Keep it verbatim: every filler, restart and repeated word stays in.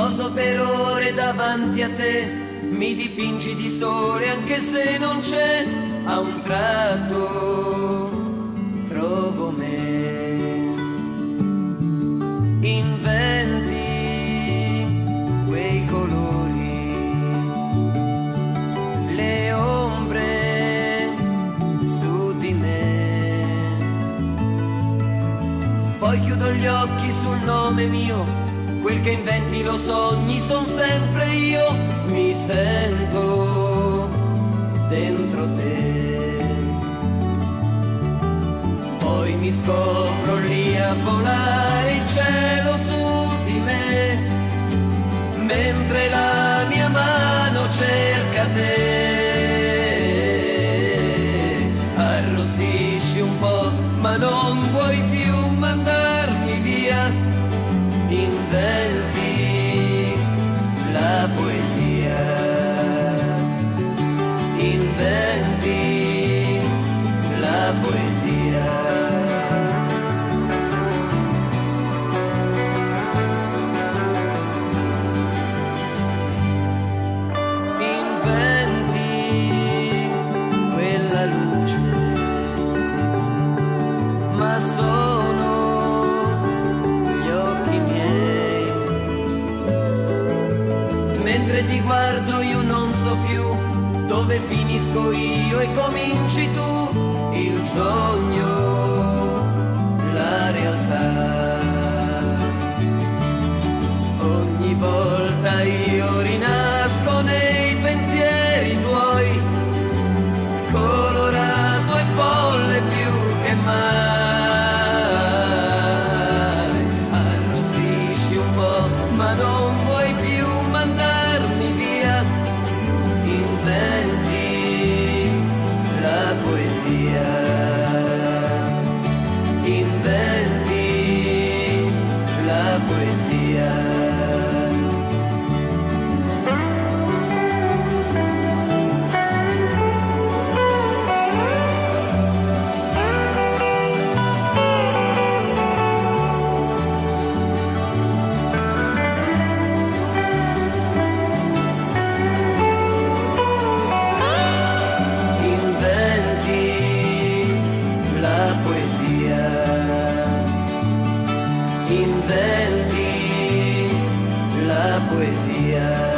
Poso per ore davanti a te, mi dipingi di sole anche se non c'è, a un tratto trovo me. Inventi quei colori, le ombre su di me. Poi chiudo gli occhi sul nome mio, quel che inventi lo sogni son sempre io, mi sento dentro te. Poi mi scopro lì a volare in cielo su di me, mentre la mia mano cerca te. Arrossisci un po', ma non vuoi più mandarmi via. Inventi la poesia, inventi la poesia. Inventi quella luce, ma sono mentre ti guardo io non so più dove finisco io e cominci tu, il sogno, la realtà. Ogni volta io rinasco nei pensieri tuoi, colorato e folle più che mai. Arrossisci un po', ma non vuoi più mandarmi via. Inventi la poesia, inventi la poesia. Inventi la poesia.